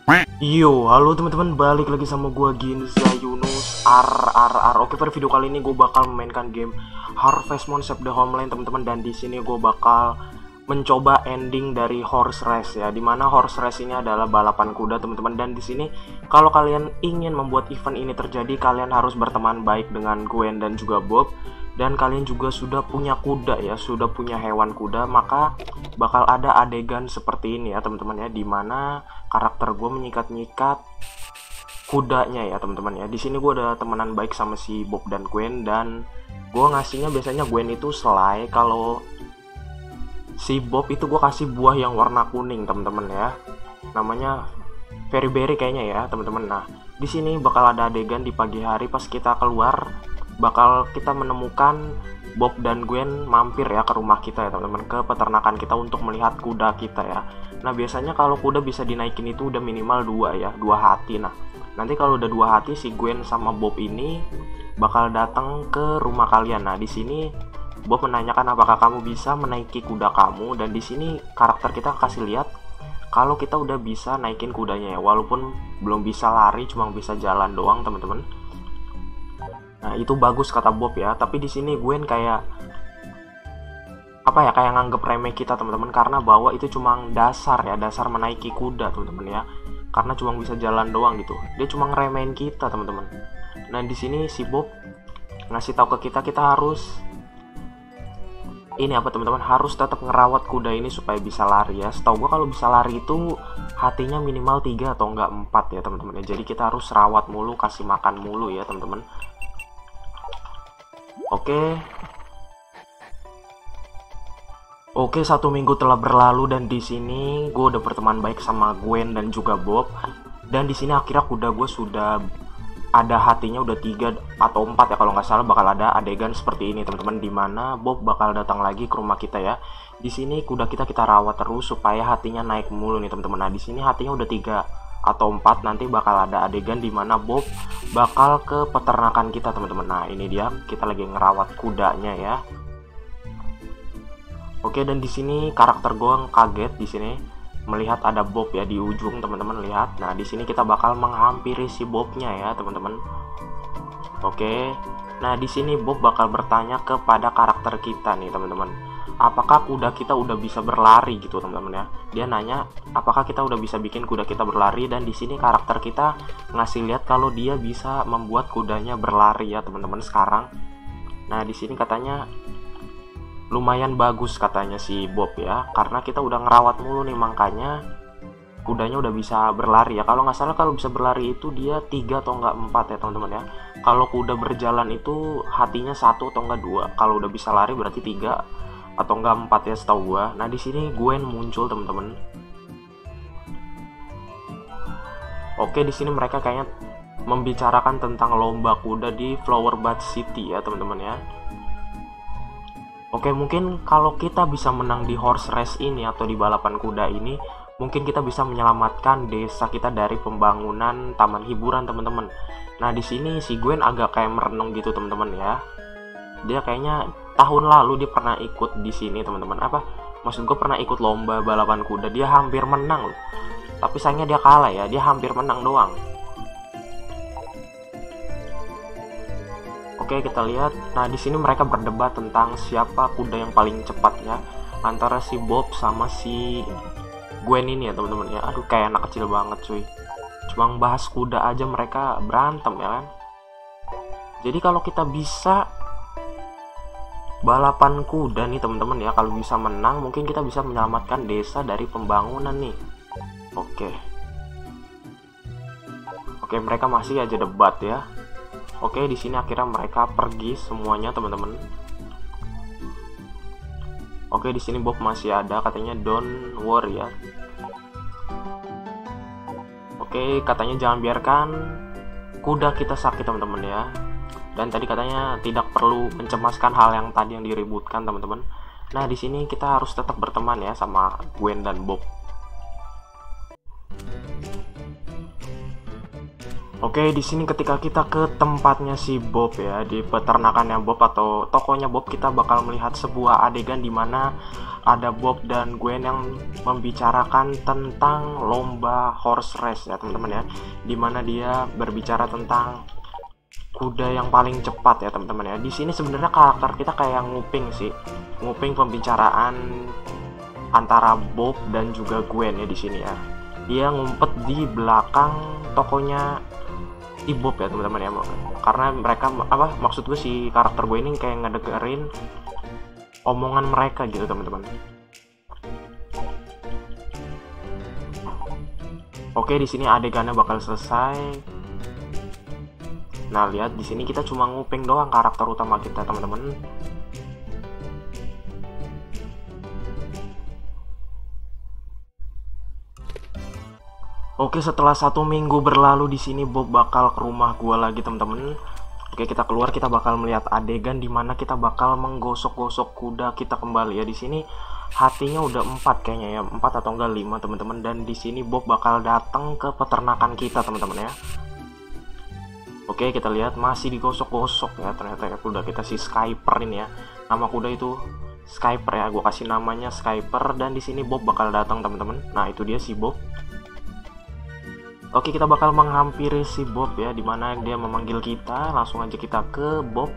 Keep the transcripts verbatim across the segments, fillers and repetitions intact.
Yo, halo teman-teman, balik lagi sama gua Ginza Yunus R R R. Oke, pada video kali ini gue bakal memainkan game Harvest Moon Save the Homeland, teman-teman. Dan di sini gue bakal mencoba ending dari horse race ya, dimana horse race ini adalah balapan kuda, teman-teman. Dan di sini kalau kalian ingin membuat event ini terjadi, kalian harus berteman baik dengan Gwen dan juga Bob. Dan kalian juga sudah punya kuda ya, sudah punya hewan kuda, maka bakal ada adegan seperti ini ya teman-teman ya, dimana karakter gue menyikat-nyikat kudanya ya teman-teman ya. Di sini gue ada temenan baik sama si Bob dan Gwen, dan gue ngasihnya biasanya Gwen itu selai, kalau si Bob itu gue kasih buah yang warna kuning teman-teman ya, namanya Very Berry kayaknya ya teman-teman. Nah, di sini bakal ada adegan di pagi hari pas kita keluar, bakal kita menemukan Bob dan Gwen mampir ya ke rumah kita ya teman-teman, ke peternakan kita untuk melihat kuda kita ya. Nah, biasanya kalau kuda bisa dinaikin itu udah minimal dua ya, dua hati. Nah, nanti kalau udah dua hati, si Gwen sama Bob ini bakal datang ke rumah kalian. Nah, di sini Bob menanyakan apakah kamu bisa menaiki kuda kamu, dan di sini karakter kita kasih lihat kalau kita udah bisa naikin kudanya ya, walaupun belum bisa lari, cuma bisa jalan doang teman-teman. Nah, itu bagus kata Bob ya, tapi di sini Gwen kayak apa ya, kayak nganggep remeh kita teman-teman, karena bahwa itu cuma dasar ya, dasar menaiki kuda teman-teman ya, karena cuma bisa jalan doang gitu. Dia cuma ngeremehin kita teman-teman. Nah, di sini si Bob ngasih tahu ke kita kita harus ini apa teman-teman, harus tetap ngerawat kuda ini supaya bisa lari ya. Setahu gua kalau bisa lari itu hatinya minimal tiga atau enggak empat ya teman-teman ya. Jadi kita harus rawat mulu, kasih makan mulu ya teman-teman. Oke, oke satu minggu telah berlalu, dan di sini gue udah berteman baik sama Gwen dan juga Bob. Dan di sini akhirnya kuda gue sudah ada hatinya udah tiga atau empat ya kalau nggak salah. Bakal ada adegan seperti ini teman-teman, dimana Bob bakal datang lagi ke rumah kita ya. Di sini kuda kita kita rawat terus supaya hatinya naik mulu nih teman-teman. Nah, di sini hatinya udah tiga atau empat, nanti bakal ada adegan dimana Bob bakal ke peternakan kita teman-teman. Nah, ini dia, kita lagi ngerawat kudanya ya. Oke, dan di sini karakter gue kaget di sini melihat ada Bob ya di ujung teman-teman, lihat. Nah, di sini kita bakal menghampiri si Bobnya ya teman-teman. Oke, nah di sini Bob bakal bertanya kepada karakter kita nih teman-teman, apakah kuda kita udah bisa berlari gitu teman-teman ya. Dia nanya apakah kita udah bisa bikin kuda kita berlari, dan di sini karakter kita ngasih lihat kalau dia bisa membuat kudanya berlari ya teman-teman sekarang. Nah, di sini katanya lumayan bagus katanya si Bob ya, karena kita udah ngerawat mulu nih, makanya kudanya udah bisa berlari ya. Kalau nggak salah kalau bisa berlari itu dia tiga atau enggak empat ya teman-teman ya. Kalau kuda berjalan itu hatinya satu atau enggak dua. Kalau udah bisa lari berarti tiga atau enggak empat ya setahu gua. Nah, di sini Gwen muncul teman-teman. Oke, di sini mereka kayaknya membicarakan tentang lomba kuda di Flower Bud City ya teman-teman ya. Oke, mungkin kalau kita bisa menang di horse race ini atau di balapan kuda ini, mungkin kita bisa menyelamatkan desa kita dari pembangunan taman hiburan teman-teman. Nah, di sini si Gwen agak kayak merenung gitu teman-teman ya. Dia kayaknya tahun lalu dia pernah ikut di sini teman-teman. Apa? Maksud gue pernah ikut lomba balapan kuda, dia hampir menang loh. Tapi sayangnya dia kalah ya, dia hampir menang doang. Oke, kita lihat. Nah, di sini mereka berdebat tentang siapa kuda yang paling cepat ya, antara si Bob sama si Gwen ini ya teman-teman ya. Aduh, kayak anak kecil banget cuy. Cuma bahas kuda aja mereka berantem ya kan. Jadi kalau kita bisa balapan kuda nih teman-teman ya, kalau bisa menang mungkin kita bisa menyelamatkan desa dari pembangunan nih. Oke. Oke, mereka masih aja debat ya. Oke, di sini akhirnya mereka pergi semuanya teman-teman. Oke, di sini Bob masih ada, katanya don't worry ya. Oke, katanya jangan biarkan kuda kita sakit teman-teman ya. Dan tadi katanya tidak perlu mencemaskan hal yang tadi yang diributkan teman-teman. Nah, di sini kita harus tetap berteman ya sama Gwen dan Bob. Oke, di sini ketika kita ke tempatnya si Bob ya, di peternakannya Bob atau tokonya Bob, kita bakal melihat sebuah adegan di mana ada Bob dan Gwen yang membicarakan tentang lomba horse race ya teman-teman ya, di mana dia berbicara tentang kuda yang paling cepat ya teman-teman ya. Di sini sebenarnya karakter kita kayak nguping sih, nguping pembicaraan antara Bob dan juga Gwen ya di sini ya. Dia ngumpet di belakang tokonya si Bob ya teman-teman ya, karena mereka apa maksud gue si karakter gue ini kayak ngedengerin omongan mereka gitu teman-teman. Oke, di sini adegannya bakal selesai. Nah, lihat di sini kita cuma nguping doang karakter utama kita teman-teman. Oke, setelah satu minggu berlalu di sini Bob bakal ke rumah gua lagi teman-teman. Oke, kita keluar, kita bakal melihat adegan dimana kita bakal menggosok-gosok kuda kita kembali ya. Di sini hatinya udah empat kayaknya ya, empat atau enggak lima teman-teman. Dan di sini Bob bakal datang ke peternakan kita teman-teman ya. Oke, kita lihat masih digosok-gosok ya ternyata ya kuda kita si Skyper ini ya. Nama kuda itu Skyper ya, gua kasih namanya Skyper. Dan di sini Bob bakal datang teman-teman. Nah, itu dia si Bob. Oke, kita bakal menghampiri si Bob ya, dimana dia memanggil kita. Langsung aja kita ke Bob.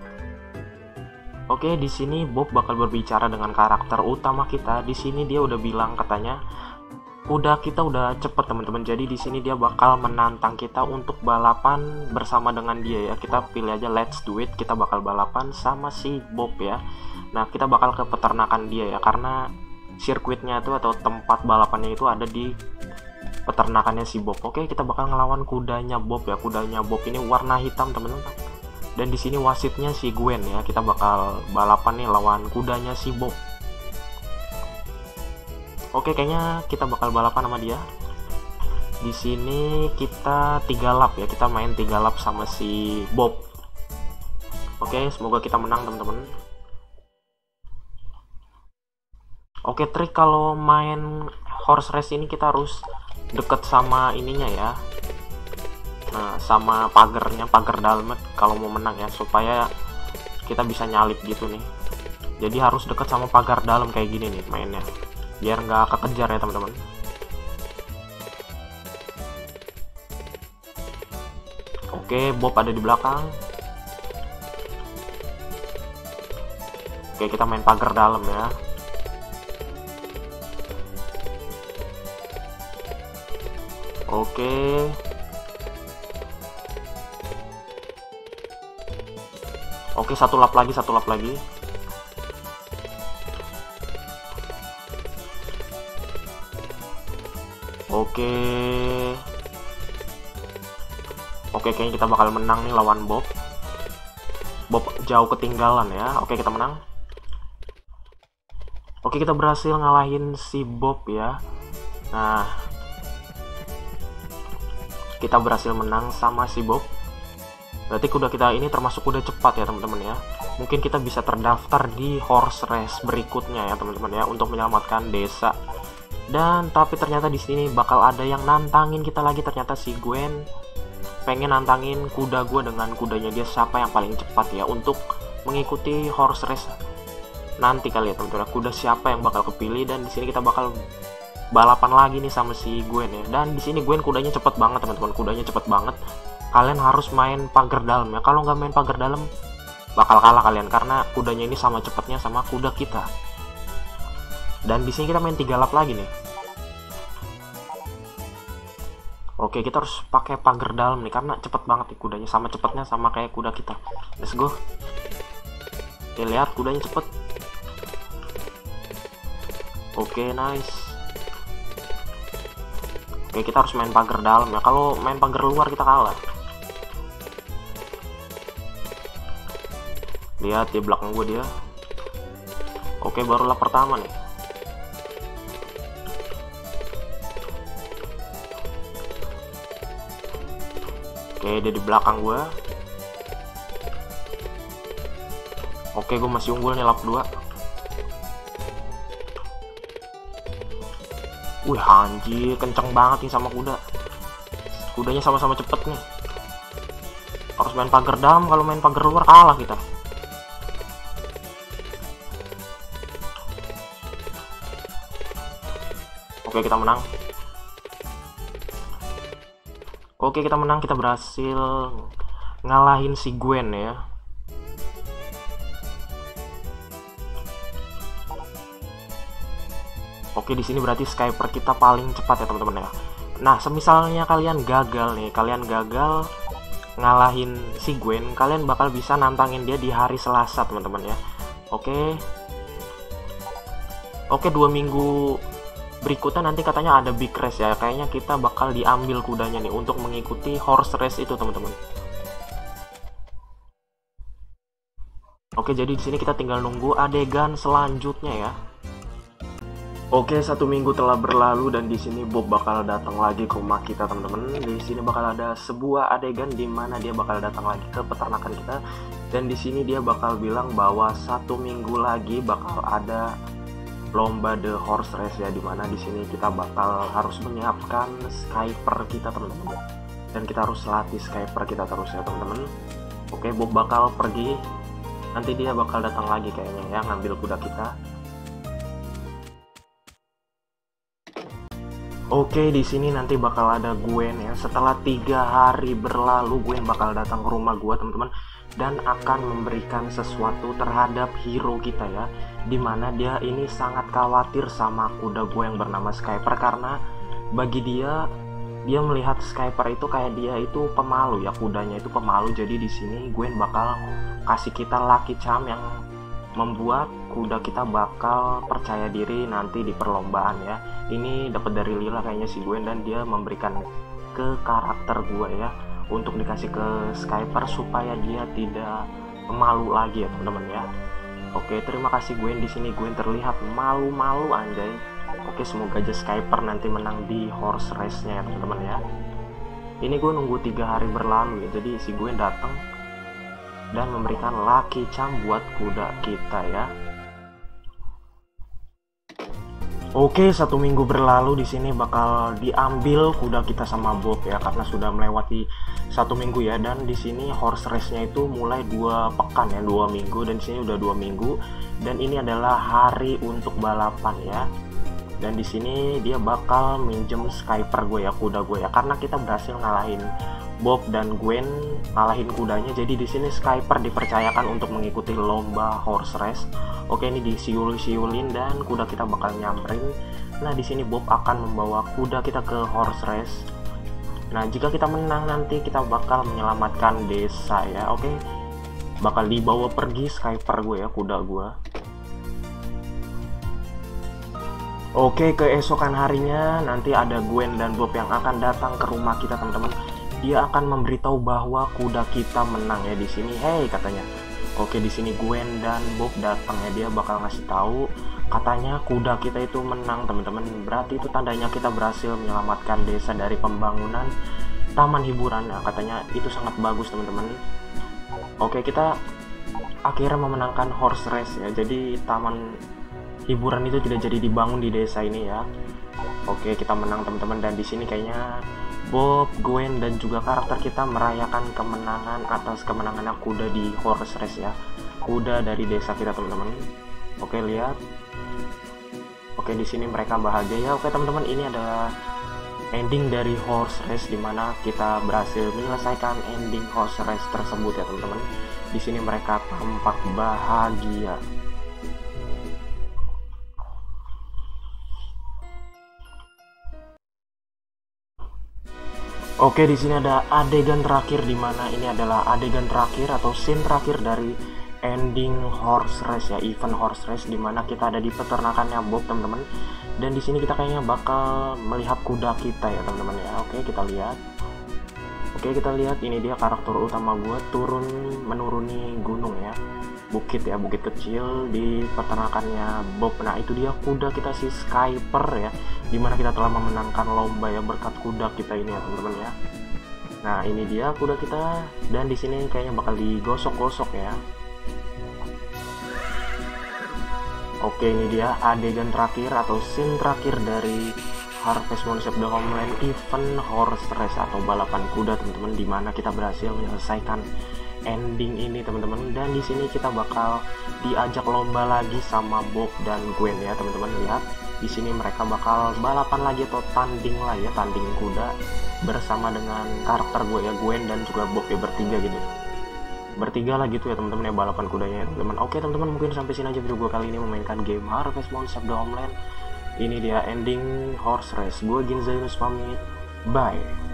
Oke, di sini Bob bakal berbicara dengan karakter utama kita. Di sini dia udah bilang katanya kuda kita udah cepet teman-teman. Jadi di sini dia bakal menantang kita untuk balapan bersama dengan dia ya. Kita pilih aja let's do it. Kita bakal balapan sama si Bob ya. Nah, kita bakal ke peternakan dia ya, karena sirkuitnya itu atau tempat balapannya itu ada di peternakannya si Bob. Oke, kita bakal ngelawan kudanya Bob ya. Kudanya Bob ini warna hitam teman-teman. Dan di sini wasitnya si Gwen ya. Kita bakal balapan nih lawan kudanya si Bob. Oke, kayaknya kita bakal balapan sama dia. Di sini kita tiga lap ya. Kita main tiga lap sama si Bob. Oke, semoga kita menang teman-teman. Oke, trik kalau main horse race ini kita harus deket sama ininya ya, nah sama pagernya, pagar dalam kalau mau menang ya, supaya kita bisa nyalip gitu nih. Jadi harus deket sama pagar dalam kayak gini nih mainnya, biar nggak kekejar ya teman-teman. Oke, Bob ada di belakang. Oke, kita main pagar dalam ya. Oke. Oke, satu lap lagi, satu lap lagi. Oke. Oke, kayaknya kita bakal menang nih lawan Bob. Bob jauh ketinggalan ya. Oke, kita menang. Oke, kita berhasil ngalahin si Bob ya. Nah, kita berhasil menang sama si Bob. Berarti kuda kita ini termasuk kuda cepat ya teman-teman ya. Mungkin kita bisa terdaftar di horse race berikutnya ya teman-teman ya, untuk menyelamatkan desa. Dan tapi ternyata di sini bakal ada yang nantangin kita lagi. Ternyata si Gwen pengen nantangin kuda gue dengan kudanya dia, siapa yang paling cepat ya untuk mengikuti horse race nanti kali ya teman-teman. Kuda siapa yang bakal kepilih, dan di sini kita bakal balapan lagi nih sama si Gwen ya. Dan di sini Gwen kudanya cepet banget teman-teman, kudanya cepet banget. Kalian harus main pagar dalam ya. Kalau nggak main pagar dalam bakal kalah kalian, karena kudanya ini sama cepatnya sama kuda kita. Dan di sini kita main tiga lap lagi nih. Oke, kita harus pakai pagar dalam nih karena cepet banget nih kudanya, sama cepatnya sama kayak kuda kita. Let's go. Oke, lihat kudanya cepet. Oke, nice. Oke, kita harus main pagar dalam ya. Kalau main pagar luar kita kalah. Lihat di belakang gue dia. Oke, baru lap pertama nih. Oke, dia di belakang gue. Oke, gue masih unggul nih lap dua. Wih, anjir, kenceng banget nih sama kuda. Kudanya sama-sama cepet nih. Harus main pagar dalam, kalau main pagar luar kalah kita. Oke, kita menang. Oke, kita menang, kita berhasil ngalahin si Gwen ya. Oke, di sini berarti Skyper kita paling cepat ya teman-teman ya. Nah, semisalnya kalian gagal nih, kalian gagal ngalahin si Gwen, kalian bakal bisa nantangin dia di hari Selasa teman-teman ya. Oke. Oke, dua minggu berikutnya nanti katanya ada big race ya. Kayaknya kita bakal diambil kudanya nih untuk mengikuti horse race itu teman-teman. Oke, jadi di sini kita tinggal nunggu adegan selanjutnya ya. Oke, satu minggu telah berlalu dan di sini Bob bakal datang lagi ke rumah kita teman-teman. Di sini bakal ada sebuah adegan di mana dia bakal datang lagi ke peternakan kita, dan di sini dia bakal bilang bahwa satu minggu lagi bakal ada lomba the horse race ya, dimana di sini kita bakal harus menyiapkan Skyper kita teman-teman, dan kita harus latih Skyper kita terus ya teman-teman. Oke, Bob bakal pergi, nanti dia bakal datang lagi kayaknya ya, ngambil kuda kita. Oke, di sini nanti bakal ada Gwen ya. Setelah tiga hari berlalu, Gwen bakal datang ke rumah gua teman-teman, dan akan memberikan sesuatu terhadap hero kita ya, dimana dia ini sangat khawatir sama kuda gue yang bernama Skyper, karena bagi dia dia melihat Skyper itu kayak dia itu pemalu ya, kudanya itu pemalu. Jadi di sini Gwen bakal kasih kita lucky charm yang membuat kuda kita bakal percaya diri nanti di perlombaan ya. Ini dapat dari Lila kayaknya si Gwen, dan dia memberikan ke karakter gue ya untuk dikasih ke Skyper supaya dia tidak malu lagi ya teman-teman ya. Oke, terima kasih Gwen. Di sini Gwen terlihat malu-malu anjay. Oke, semoga aja Skyper nanti menang di horse race-nya ya teman-teman ya. Ini gue nunggu tiga hari berlalu ya, jadi si Gwen datang dan memberikan lucky charm buat kuda kita ya. Oke, satu minggu berlalu, di sini bakal diambil kuda kita sama Bob ya, karena sudah melewati satu minggu ya. Dan di sini horse race-nya itu mulai dua pekan ya, dua minggu, dan di sini udah dua minggu. Dan ini adalah hari untuk balapan ya. Dan di sini dia bakal minjem Skyper gue ya, kuda gue ya, karena kita berhasil ngalahin Bob dan Gwen, ngalahin kudanya. Jadi di sini Skyper dipercayakan untuk mengikuti lomba horse race. Oke, ini disiul-siulin dan kuda kita bakal nyamperin. Nah, di sini Bob akan membawa kuda kita ke horse race. Nah, jika kita menang nanti kita bakal menyelamatkan desa ya. Oke, bakal dibawa pergi Skyper gue ya, kuda gue. Oke, keesokan harinya nanti ada Gwen dan Bob yang akan datang ke rumah kita teman-teman. Dia akan memberitahu bahwa kuda kita menang ya di sini. Hey, katanya. Oke, di sini Gwen dan Bob datang ya, dia bakal ngasih tahu katanya kuda kita itu menang teman-teman. Berarti itu tandanya kita berhasil menyelamatkan desa dari pembangunan taman hiburan. Nah, katanya itu sangat bagus teman-teman. Oke, kita akhirnya memenangkan horse race ya. Jadi taman hiburan itu tidak jadi dibangun di desa ini ya. Oke, kita menang teman-teman, dan di sini kayaknya Bob, Gwen, dan juga karakter kita merayakan kemenangan atas kemenangan kuda di horse race ya. Kuda dari desa kita teman-teman. Oke, lihat. Oke, di sini mereka bahagia ya. Oke teman-teman, ini adalah ending dari horse race, dimana kita berhasil menyelesaikan ending horse race tersebut ya teman-teman. Di sini mereka tampak bahagia. Oke, di sini ada adegan terakhir, di mana ini adalah adegan terakhir atau scene terakhir dari ending horse race ya, event horse race, di mana kita ada di peternakannya Bob teman-teman. Dan di sini kita kayaknya bakal melihat kuda kita ya teman-teman ya. Oke, kita lihat. Oke, kita lihat ini dia karakter utama gue turun menuruni gunung ya, bukit ya, bukit kecil di peternakannya Bob. Nah, itu dia kuda kita si Skyper ya, dimana kita telah memenangkan lomba ya berkat kuda kita ini ya teman-teman ya. Nah, ini dia kuda kita, dan di sini kayaknya bakal digosok-gosok ya. Oke, ini dia adegan terakhir atau scene terakhir dari Harvest Moon Save the Homeland event horse race atau balapan kuda teman-teman, dimana kita berhasil menyelesaikan ending ini teman-teman. Dan di sini kita bakal diajak lomba lagi sama Bob dan Gwen ya teman-teman. Lihat di sini mereka bakal balapan lagi atau tanding lah ya, tanding kuda bersama dengan karakter gue ya, Gwen dan juga Bob ya, bertiga gitu. Bertiga lah gitu ya teman-teman ya, balapan kudanya ya teman-teman. Oke teman-teman, mungkin sampai sini aja video gue kali ini memainkan game Harvest Moon Save the Homeland. Ini dia ending horse race. Gue Ginza Yunus pamit. Bye.